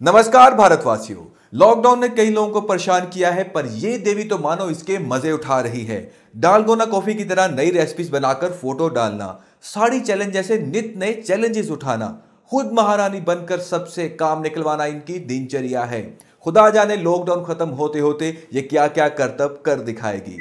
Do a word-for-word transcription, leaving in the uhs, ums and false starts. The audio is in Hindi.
नमस्कार भारतवासियों। लॉकडाउन ने कई लोगों को परेशान किया है, पर ये देवी तो मानो इसके मजे उठा रही है। डालगोना कॉफी की तरह नई रेसिपीज बनाकर फोटो डालना, साड़ी चैलेंज जैसे नित नए चैलेंजेस उठाना, खुद महारानी बनकर सबसे काम निकलवाना इनकी दिनचर्या है। खुदा जाने लॉकडाउन खत्म होते होते ये क्या क्या करतब कर दिखाएगी।